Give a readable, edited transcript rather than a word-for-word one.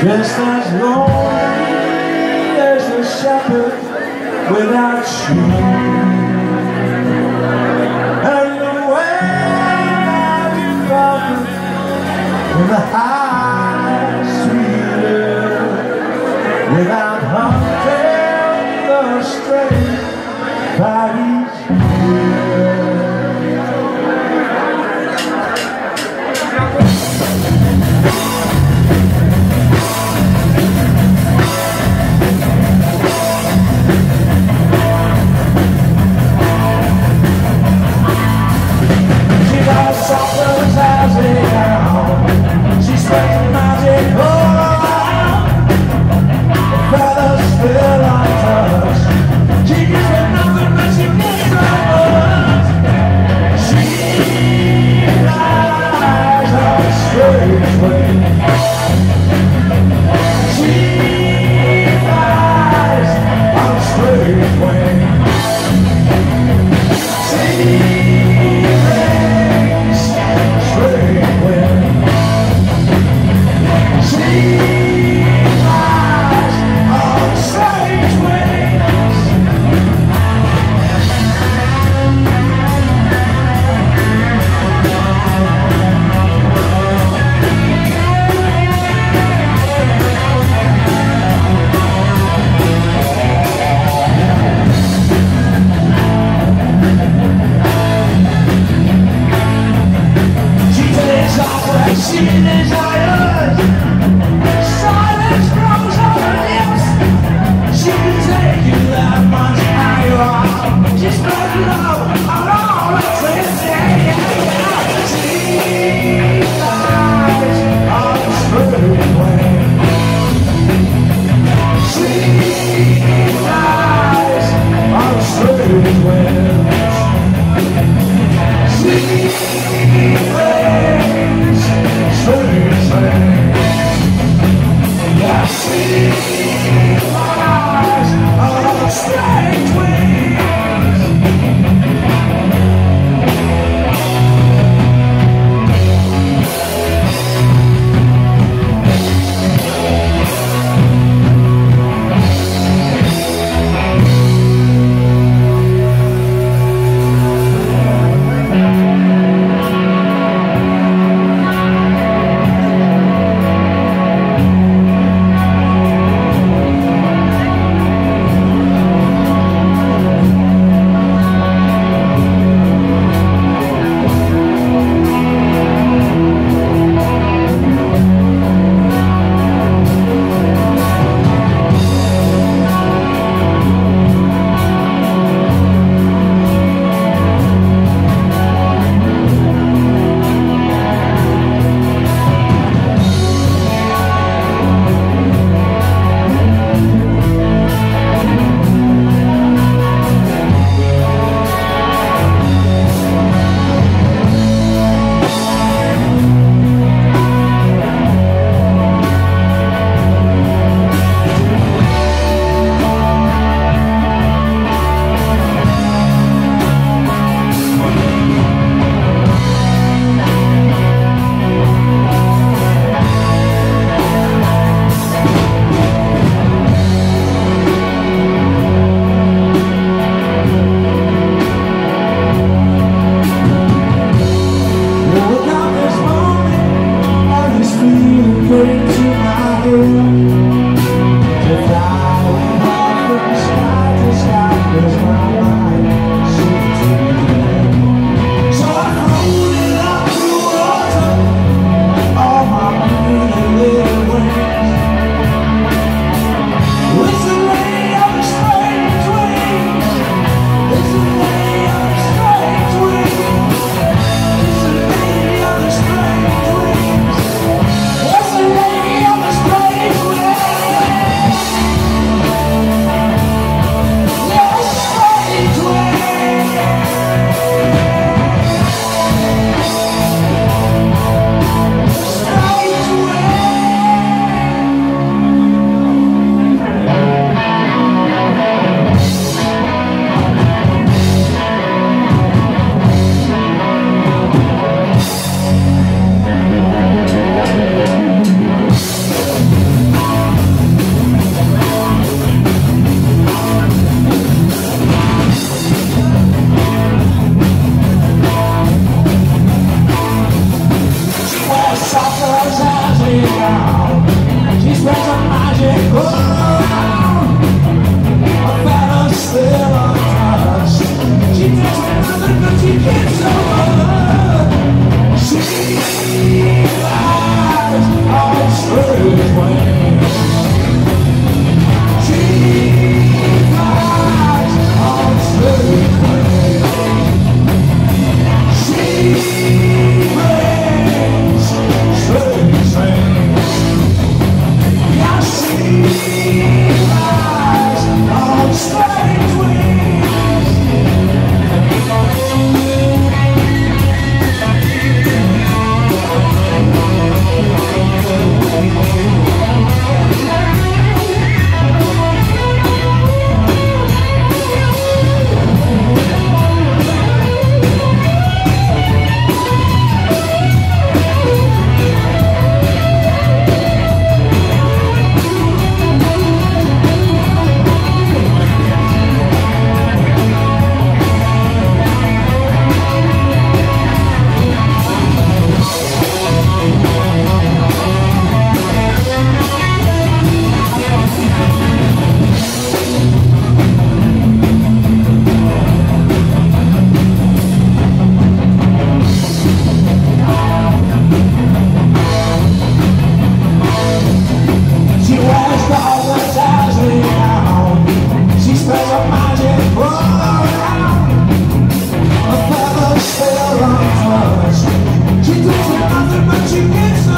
Just as lonely as the shepherd without sheep, and the way that you found in the high sweet air, without hunting the stray by each year. She spreads magic all around. The feathers feel like touch. She gives me nothing but she gives me much. She flies on strange wings. She flies on strange wings. She she desires, silence grows on her lips. She can take you that much higher. She's spread love on all the twists. She flies on the straight way. She flies on the straight way. She flies. Yeah, she flies on strange wings. all around. A feather still untouched. She takes me nothing but she gets over. She flies on strange wings. She flies on strange wings. She brings strange things. Yeah, she flies on strange wings. She takes nothing but she gets